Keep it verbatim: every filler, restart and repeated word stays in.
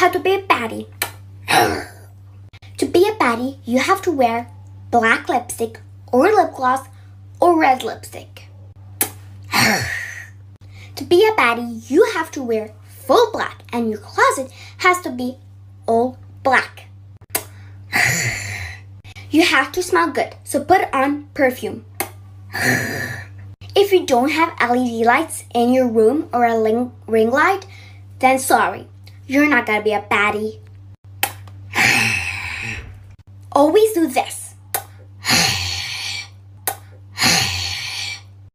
How to be a baddie. To be a baddie, you have to wear black lipstick or lip gloss or red lipstick. To be a baddie, you have to wear full black and your closet has to be all black. You have to smell good, so put on perfume. If you don't have L E D lights in your room or a ring, ring light, then sorry, you're not gonna be a baddie. Always do this.